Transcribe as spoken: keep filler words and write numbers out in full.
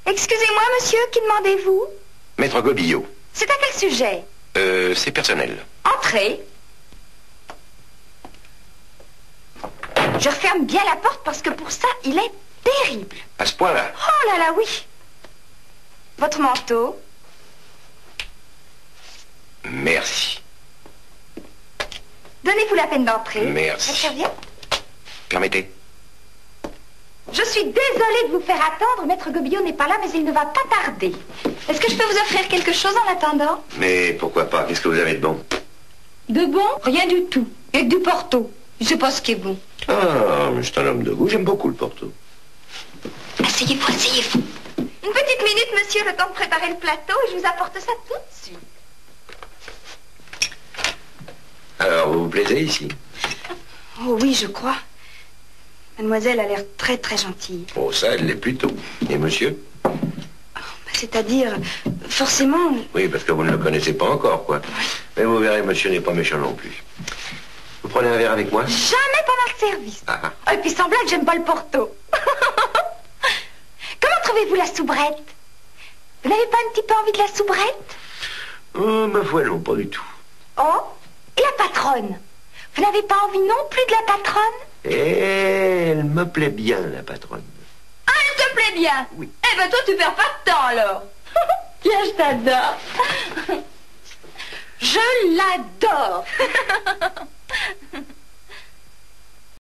Excusez-moi, monsieur, qui demandez-vous? Maître Gobillot. C'est à quel sujet? Euh, c'est personnel. Entrez. Je referme bien la porte parce que pour ça, il est terrible. À ce point-là? Oh là là, oui. Votre manteau? Merci. Donnez-vous la peine d'entrer. Merci. Votre serviette? Permettez. Je suis désolée de vous faire attendre. Maître Gobillot n'est pas là, mais il ne va pas tarder. Est-ce que je peux vous offrir quelque chose en attendant? Mais pourquoi pas? Qu'est-ce que vous avez de bon? De bon? Rien du tout. Et du Porto. Je sais pas ce qui est bon. Ah, mais c'est un homme de goût. J'aime beaucoup le Porto. Asseyez-vous, asseyez-vous. Une petite minute, monsieur, le temps de préparer le plateau, et je vous apporte ça tout de suite. Alors, vous vous plaisez ici? Oh oui, je crois. Mademoiselle a l'air très très gentille. Oh, ça, elle l'est plutôt. Et monsieur? C'est-à-dire, forcément... Oui, parce que vous ne le connaissez pas encore, quoi. Oui. Mais vous verrez, monsieur n'est pas méchant non plus. Vous prenez un verre avec moi? Jamais pendant le service. Ah, ah. Et puis sans blague, j'aime pas le Porto. Comment trouvez-vous la soubrette? Vous n'avez pas un petit peu envie de la soubrette? Oh, ma foi, non, pas du tout. Oh, et la patronne? Vous n'avez pas envie non plus de la patronne? Eh, elle me plaît bien, la patronne. Ah, elle te plaît bien? Oui. Eh ben toi, tu perds pas de temps, alors. Tiens, je t'adore. Je l'adore.